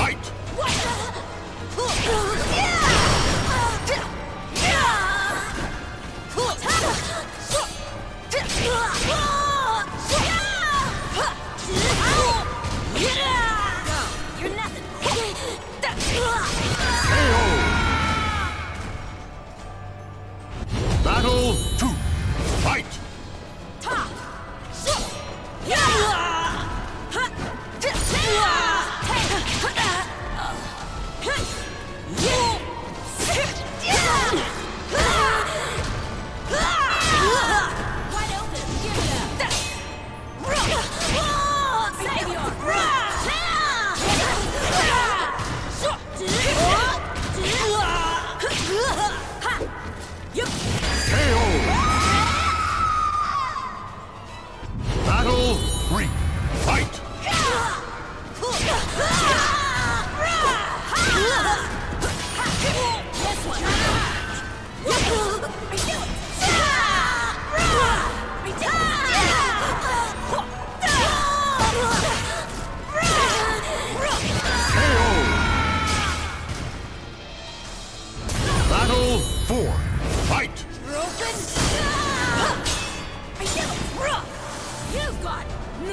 Fight! You're nothing. Battle 2. Fight! Battle 3. Fight! Battle 4. Fight! You've got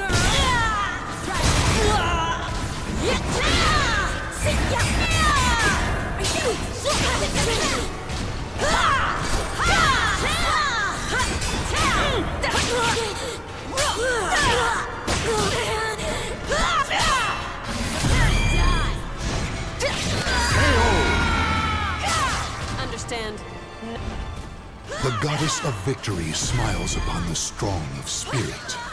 Understand? The goddess of victory smiles upon the strong of spirit.